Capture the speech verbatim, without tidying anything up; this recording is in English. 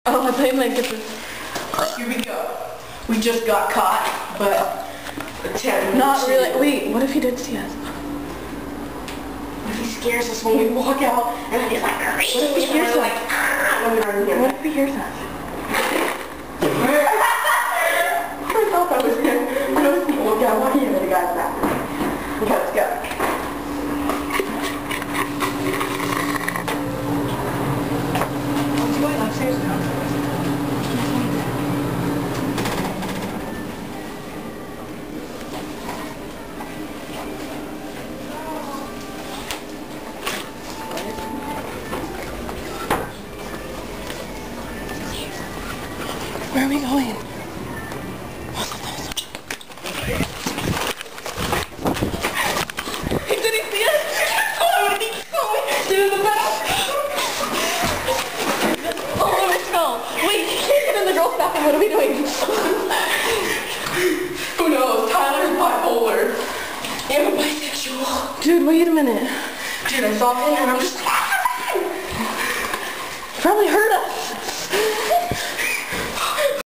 Oh, I played my guitar. Here we go. We just got caught, but pretend Not really. Wait, what if he did see us? What if he scares us when we walk out, and then he's like, what if he hears us? like, What if he hears us? I thought that was him. I know people look out, walking into the guy's bathroom. Okay, let's go. What's going upstairs now? Where are we going? Did he see us? Oh, he saw me through the back. Oh, let's go. Wait, get in the girl's bathroom. What are we doing? Who knows? Tyler's bipolar. And a bisexual. Dude, wait a minute. Dude, I saw him and I'm just... Probably hurt us.